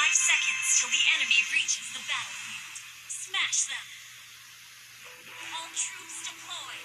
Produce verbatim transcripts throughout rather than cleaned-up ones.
Five seconds till the enemy reaches the battlefield. Smash them! All troops deployed!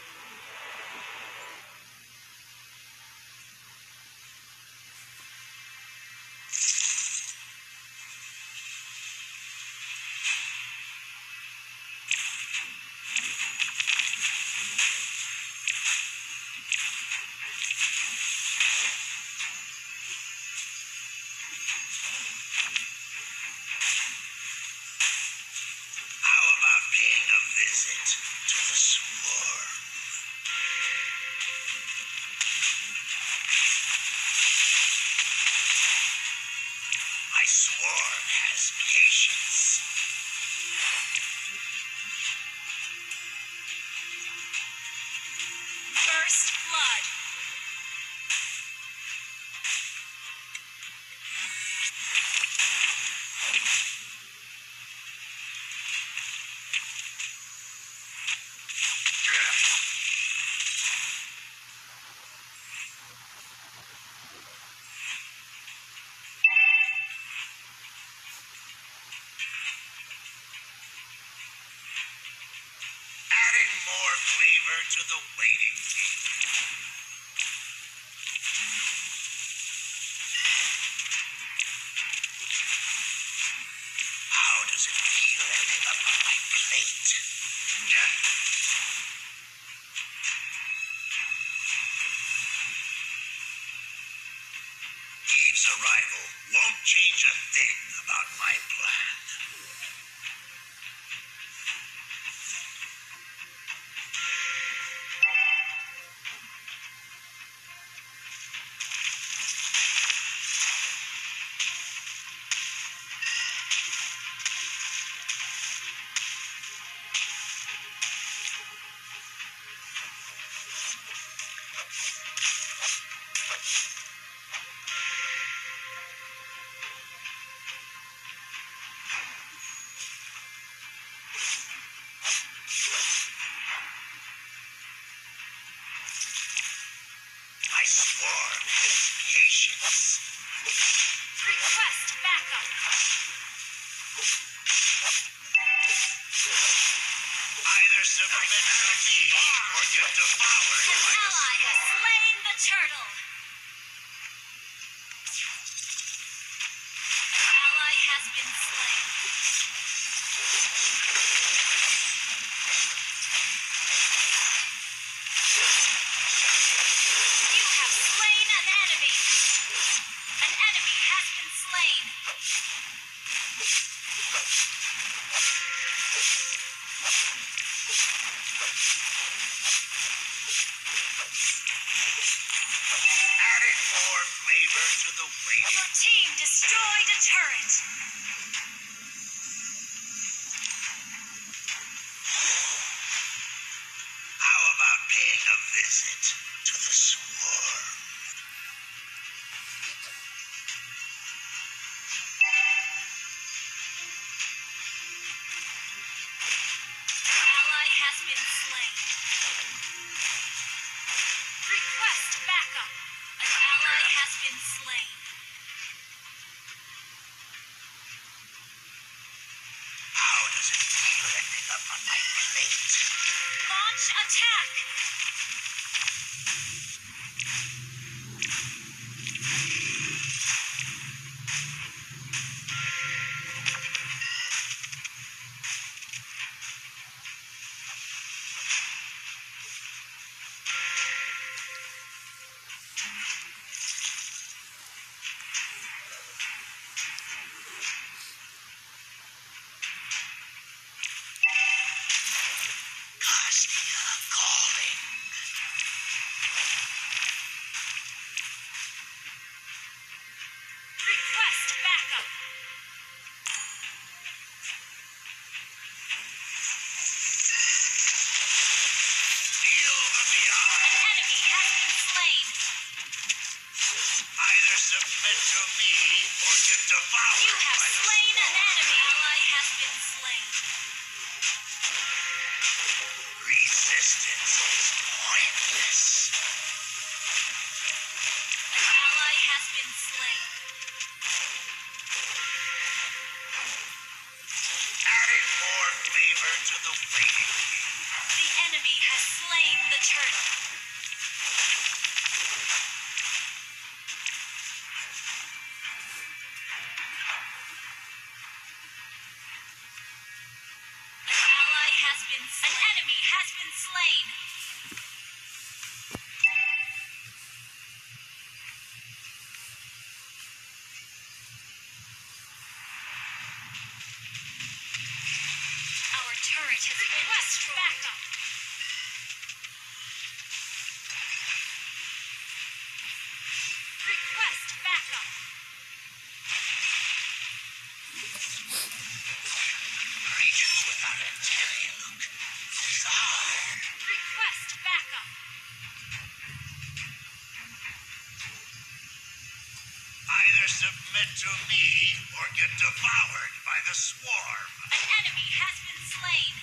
Paying a visit to the swarm. My swarm has patience. First blood. More flavor to the waiting game. How does it feel ending up on my plate? Eve's arrival won't change a thing about my plan. My swarm has patience. Request backup. Either submit to me or get devoured. An ally has slain the turtle. Ally has been slain. You have slain an enemy. An enemy has been slain. Adding more flavor to the waiting. Your team destroyed a turret. How about paying a visit to the swarm? Ally has been slain. Request backup. An ally has been slain. How does it feel ending up on my plate? Launch attack. Cosmia calling. Request backup. Feel the beyond. An enemy has been slain. Either submit to me or get devoured. You have by the slain an swarm. enemy. Ally has been slain. Resistance is pointless. An ally has been slain. has been slain. Our turret has been destroyed. Backup. Request backup. Creatures without antennae look bizarre. Request backup. Either submit to me or get devoured by the swarm. An enemy has been slain.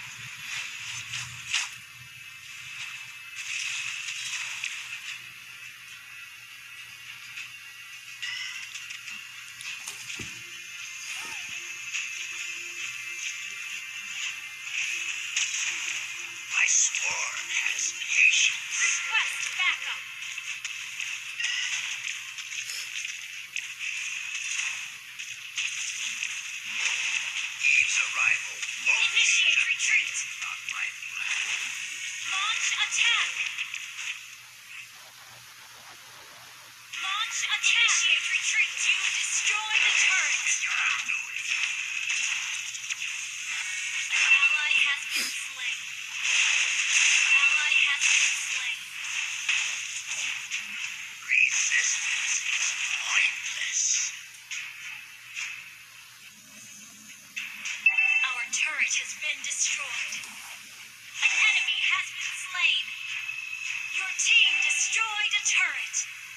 My swarm has patience. Request backup. Eve's arrival won't be Initiate a retreat. on my plan. Launch attack. Launch attack. Initiate retreat. You destroy the turret. You're doing. An ally has been slain. Ally has been slain. Resistance is pointless. Our turret has been destroyed. An enemy has been slain. Your team destroyed a turret.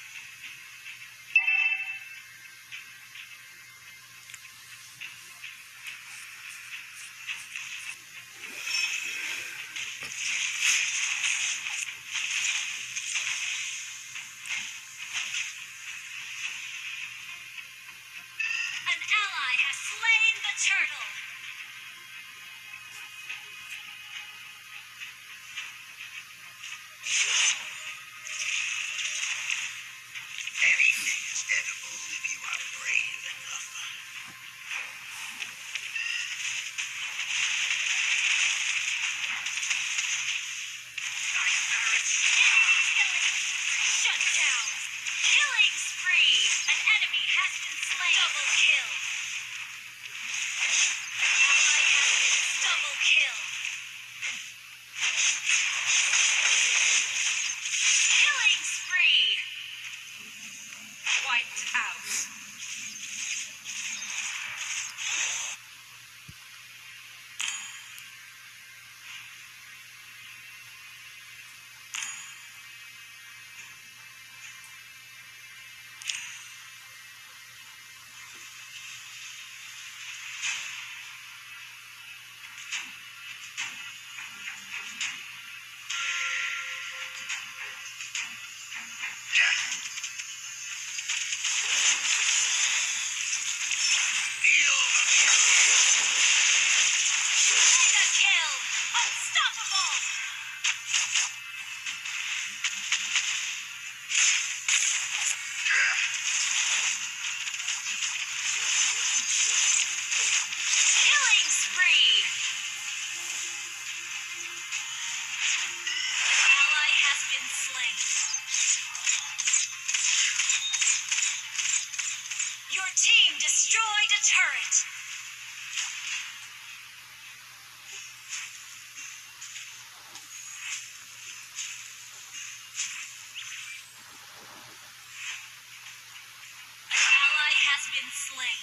An ally has slain the turtle. Anything is edible if you are brave enough. Shut down. Killing spree. An enemy has been slain. Double kill. Ally has been double kill. Killing spree. Wiped out. Mega kill. Unstoppable. Killing spree. An ally has been slain. Your team destroyed a turret. An ally has been slain.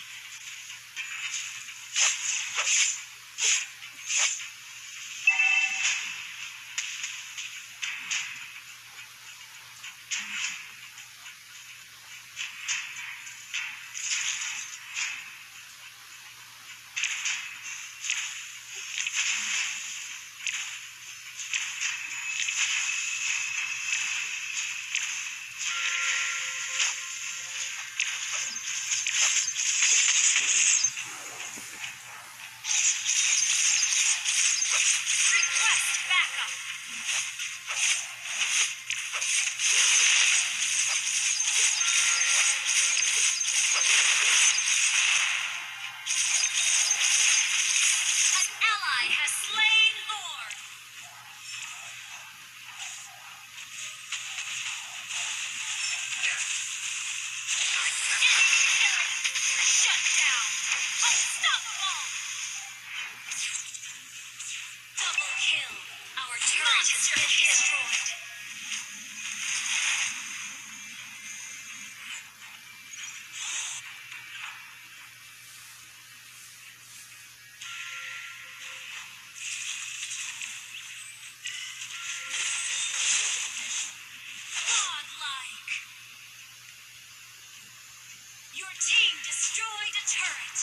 destroyed a turret.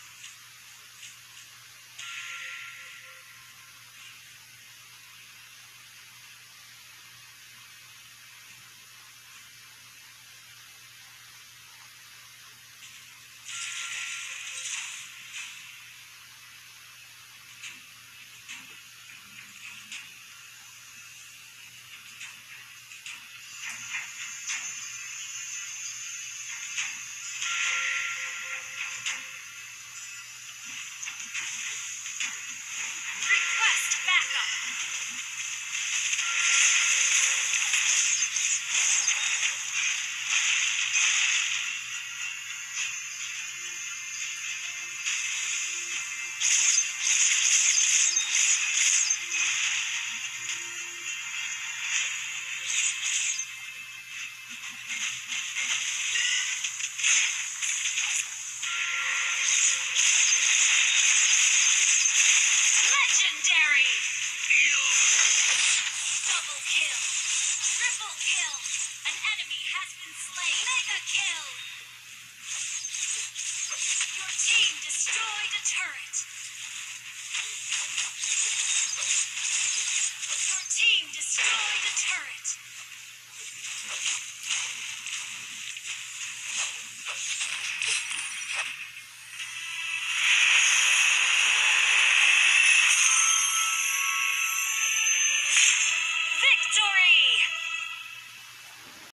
Request backup. Legendary. Double kill. Triple kill. An enemy has been slain. Mega kill. Your team destroyed a turret.